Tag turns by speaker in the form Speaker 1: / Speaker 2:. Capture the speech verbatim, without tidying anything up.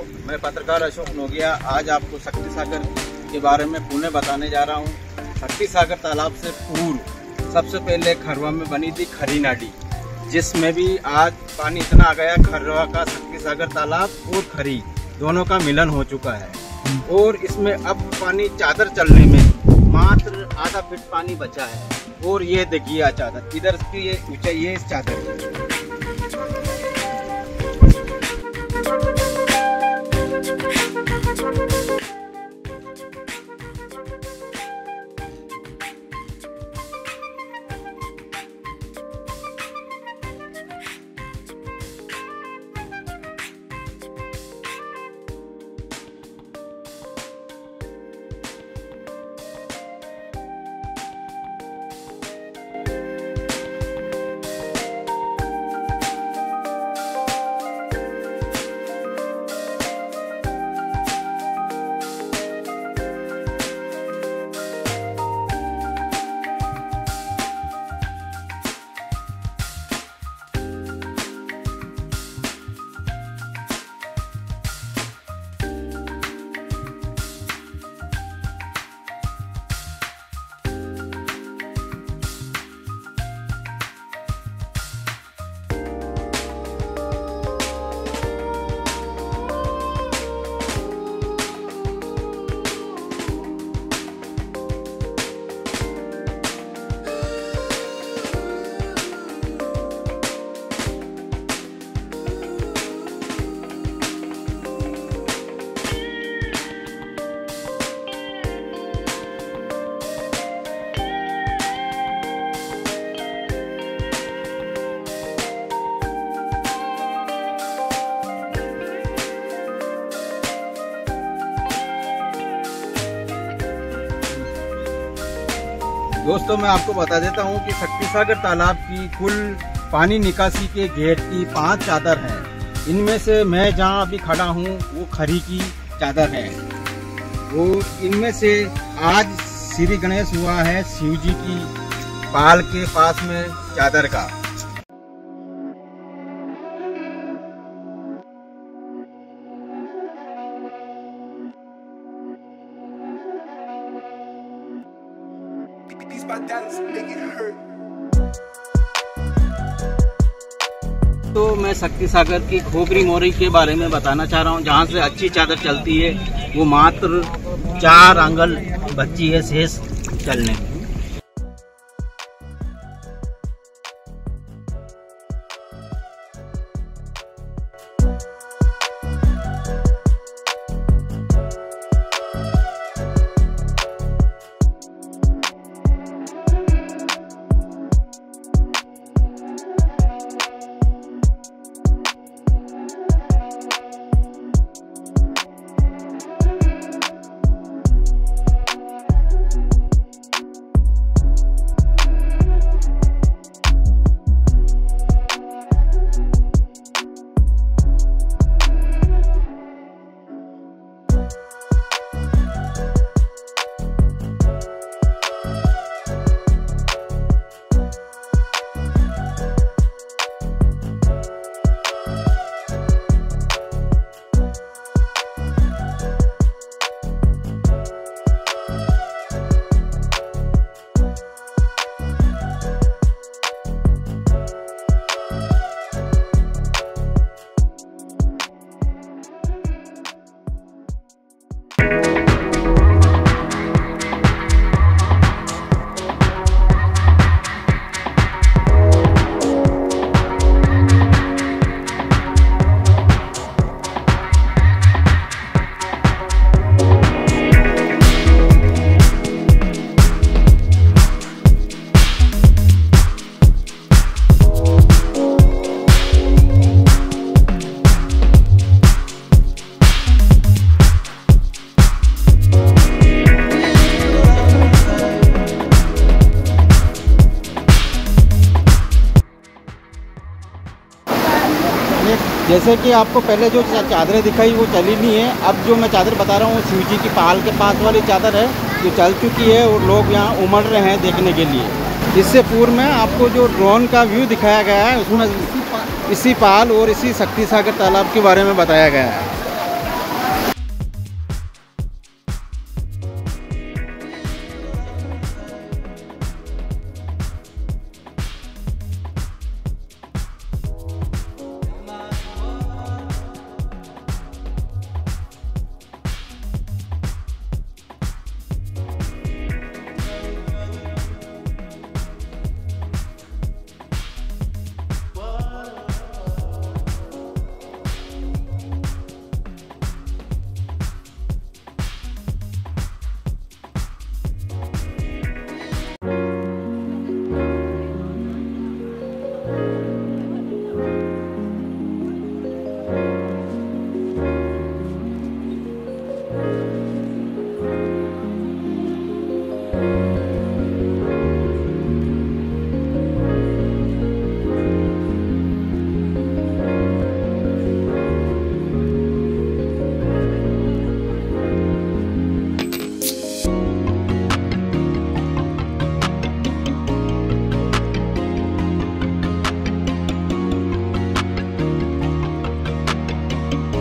Speaker 1: मैं पत्रकार अशोक नोगिया आज आपको शक्ति सागर के बारे में पुणे बताने जा रहा हूँ। शक्ति सागर तालाब से पूर्व सबसे पहले खरवा में बनी थी खरी नाडी, जिसमें भी आज पानी इतना आ गया, खरवा का शक्ति सागर तालाब और खरी दोनों का मिलन हो चुका है और इसमें अब पानी चादर चलने में मात्र आधा फीट पानी बचा है। और ये देखिए चादर, इधर की ये ऊंचाई है इस चादर की। दोस्तों, मैं आपको बता देता हूं कि शक्ति सागर तालाब की कुल पानी निकासी के गेट की पांच चादर हैं। इनमें से मैं जहां अभी खड़ा हूं वो खरी की चादर है। वो इनमें से आज श्री गणेश हुआ है शिव जी की पाल के पास में चादर का। तो मैं शक्ति सागर की खोखरी मोरी के बारे में बताना चाह रहा हूँ, जहाँ से अच्छी चादर चलती है। वो मात्र चार आंगल बची है शेष चलने में। जैसे कि आपको पहले जो चादरें दिखाई वो चली नहीं है। अब जो मैं चादर बता रहा हूँ शिव जी की पाल के पास वाली चादर है, जो चल चुकी है और लोग यहाँ उमड़ रहे हैं देखने के लिए। इससे पूर्व में आपको जो ड्रोन का व्यू दिखाया गया है उसमें इसी पाल और इसी शक्ति सागर तालाब के बारे में बताया गया है।